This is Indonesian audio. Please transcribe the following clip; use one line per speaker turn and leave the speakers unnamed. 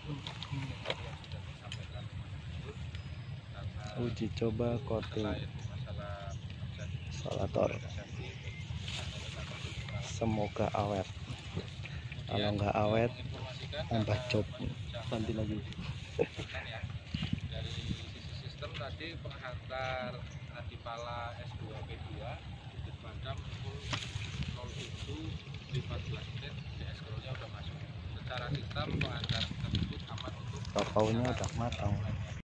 Uji coba coating isolator, semoga awet. Kalau nggak awet tambah job nanti lagi.
Dari sisi sistem tadi penghantar adipala S2 P2 dipadam pukul 07.15 menit, CS scrollnya udah masuk. Secara sistem penghantar tersebut aman untuk
Tokonya udah matang.